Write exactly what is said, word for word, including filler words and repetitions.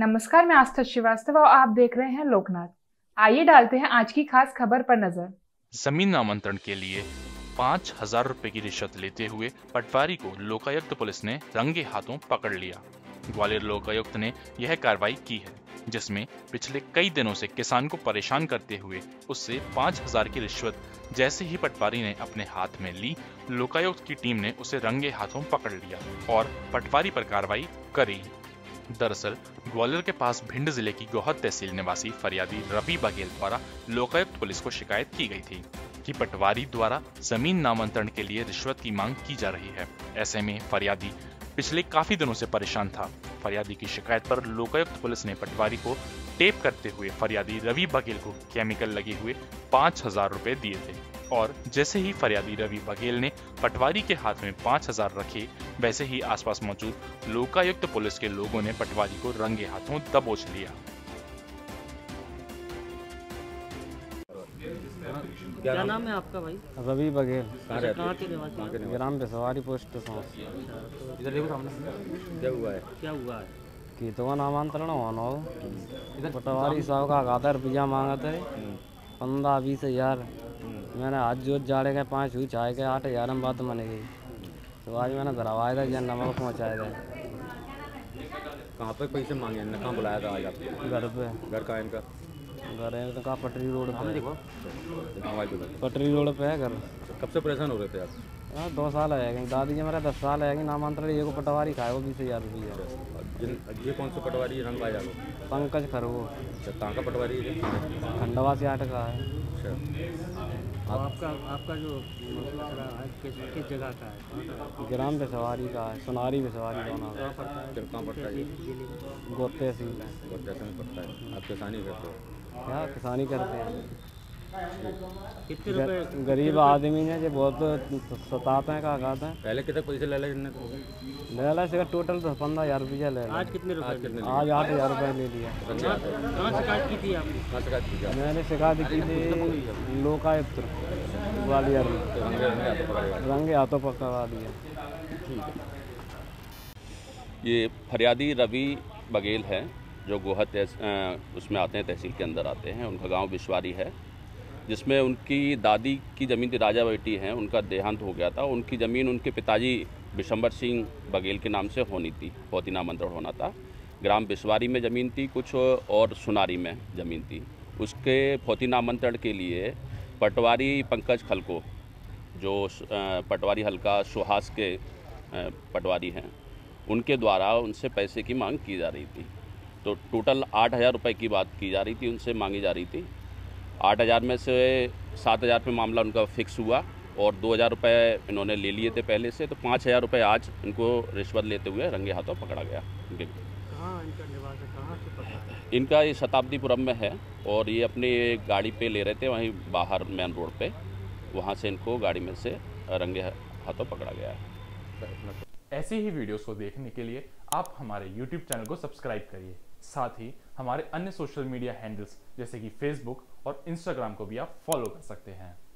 नमस्कार, मैं आस्था श्रीवास्तव और आप देख रहे हैं लोकनाथ। आइए डालते हैं आज की खास खबर पर नजर। जमीन नामांतरण के लिए पाँच हजार रुपए की रिश्वत लेते हुए पटवारी को लोकायुक्त पुलिस ने रंगे हाथों पकड़ लिया। ग्वालियर लोकायुक्त ने यह कार्रवाई की है, जिसमें पिछले कई दिनों से किसान को परेशान करते हुए उससे पाँच हजार की रिश्वत जैसे ही पटवारी ने अपने हाथ में ली, लोकायुक्त की टीम ने उसे रंगे हाथों पकड़ लिया और पटवारी पर कार्रवाई करी। दरअसल ग्वालियर के पास भिंड जिले की गोहद तहसील निवासी फरियादी रवि बघेल द्वारा लोकायुक्त पुलिस को शिकायत की गई थी कि पटवारी द्वारा जमीन नामांतरण के लिए रिश्वत की मांग की जा रही है। ऐसे में फरियादी पिछले काफी दिनों से परेशान था। फरियादी की शिकायत पर लोकायुक्त पुलिस ने पटवारी को टेप करते हुए फरियादी रवि बघेल को केमिकल लगे हुए पाँच हजार रुपए दिए थे और जैसे ही फरियादी रवि बघेल ने पटवारी के हाथ में पाँच हजार रखे, वैसे ही आसपास मौजूद लोकायुक्त पुलिस के लोगों ने पटवारी को रंगे हाथों दबोच लिया। क्या नाम है आपका भाई? रवि बघेल। कहाँ के निवासी? ग्राम बेसवारी पोस्ट सौंस। इधर देखो सामने। क्या हुआ है? क्या हुआ है? कि तो नामांतरण होना हो, पटवारी साहब का खाता रुपया मांगा थे पंद्रह बीस हजार। मैंने आज जोत जाड़े के पाँच हुई चाय के आठ हजार में बात मन गई, तो आज मैंने धरवाया था जन नमक पहुँचाया था। कहाँ पे पैसे मांगे? इन्होंने कहाँ बुलाया था आज आपको? घर पे। घर का इनका? घर है तो कहा पटरी रोड पे। देखो पटरी रोड पे है घर। कब से परेशान हो रहे थे आप? हाँ दो साल है, दादी जी मेरा दस साल है, नामांतरण ये को पटवारी खाए वो बीस हजार रुपये। जिन ये कौन सा पटवारी रंग पाया जाओ? पंकज खरगो। अच्छा, कहाँ का पटवारी है? खंडवा से आठ का है। अच्छा, आपका आपका जो किस किस जगह का है? ग्राम बेसवारी का है, सोनारी बेसवारी दोनों। कहाँ पड़ता है? गोद तहसील है। बहुत जैसे में पड़ता है। आप किसानी करते हो? क्या किसानी करते हैं। कितने रुपए? गरीब आदमी ने जो बहुत सताते हैं, का कहते हैं। पहले कितने पैसे ले ले इनने? ले ला इसका टोटल तो पंद्रह हजार रुपया ले आज कितने रुपए? आज कितने? आज आठ हजार रुपये ले लिया। कहाँ शिकायत की थी आपने? कहाँ शिकायत की क्या? मैंने शिकायत की थी लोकायुक्त ग्वालियर में, रंगे हाथों पकड़ा दिया। ये फरियादी रवि बघेल है जो गोहद उसमें आते हैं, तहसील के अंदर आते हैं। उनका गांव बिशवारी है, जिसमें उनकी दादी की ज़मीन थी, राजा बेटी हैं, उनका देहांत हो गया था। उनकी ज़मीन उनके पिताजी बिशंबर सिंह बघेल के नाम से होनी थी, फौती नामांतरण होना था। ग्राम बिशवारी में ज़मीन थी कुछ और सुनारी में ज़मीन थी। उसके फौती नामांतरण के लिए पटवारी पंकज खलको, जो पटवारी हल्का सुहास के पटवारी हैं, उनके द्वारा उनसे पैसे की मांग की जा रही थी। तो टोटल आठ हज़ार रुपये की बात की जा रही थी, उनसे मांगी जा रही थी। आठ हज़ार में से सात हज़ार पे मामला उनका फिक्स हुआ और दो हज़ार रुपये इन्होंने ले लिए थे पहले से। तो पाँच हज़ार रुपये आज इनको रिश्वत लेते हुए रंगे हाथों पकड़ा गया। कहाँ इनका निवास है? कहाँ से पता है? इनका ये शताब्दीपुरम में है और ये अपनी गाड़ी पे ले रहे थे वहीं बाहर मेन रोड पे, वहाँ से इनको गाड़ी में से रंगे हाथों पकड़ा गया है। ऐसी ही वीडियोस को देखने के लिए आप हमारे यूट्यूब चैनल को सब्सक्राइब करिए। साथ ही हमारे अन्य सोशल मीडिया हैंडल्स जैसे कि फेसबुक और इंस्टाग्राम को भी आप फॉलो कर सकते हैं।